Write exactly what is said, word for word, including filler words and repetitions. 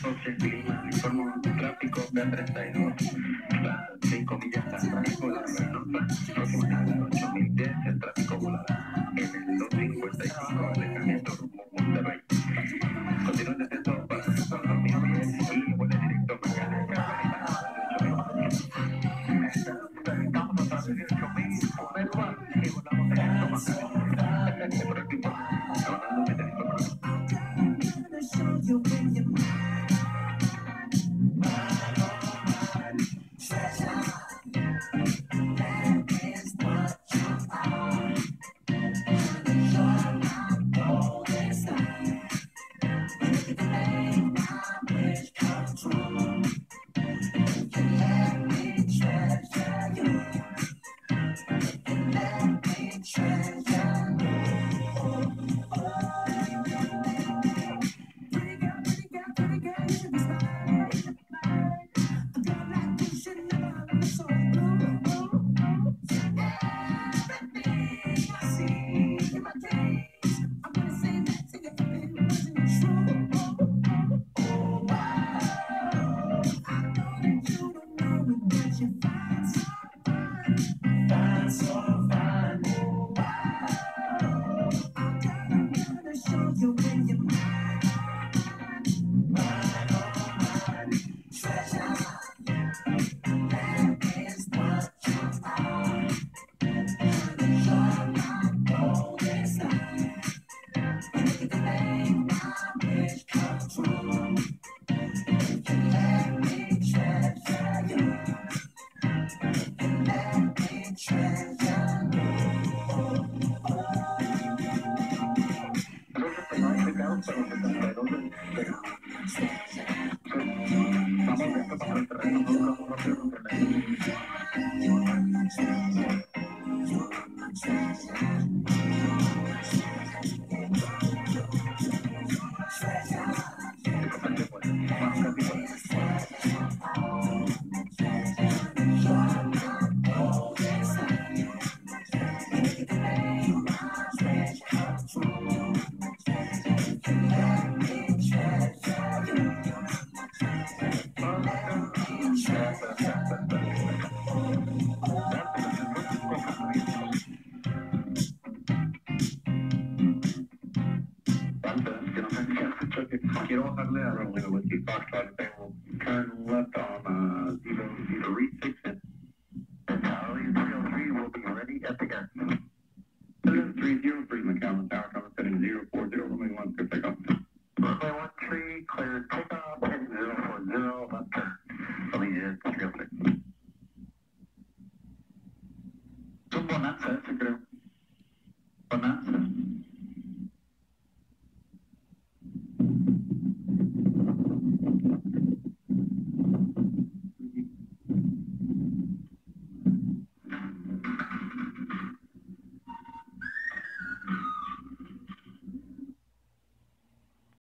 José Clima, informo tráfico B treinta y dos, las cinco millas hasta tráfico de la Reynosa, próxima a las ocho mil diez, el tráfico volará en el dos cincuenta y cinco, alejamiento rumbo Monterrey. Continúa en descenso para el sector Miami y vuela directo a Magallanes, estamos a través de ocho mil, Pomerva, y volamos directo a Magallanes. Por aquí, no, no, no me tenéis por aquí. Quiero bajarle a Romeo Whiskey Foxtrot. Tengo turn left on uh, zero, zero, reach six. Charlie three oh three will be ready at the gas. three oh three McAllen Tower, coming setting zero four zero, Romeo one, clear takeoff. Runway one three, clear takeoff, heading zero four zero, left turn.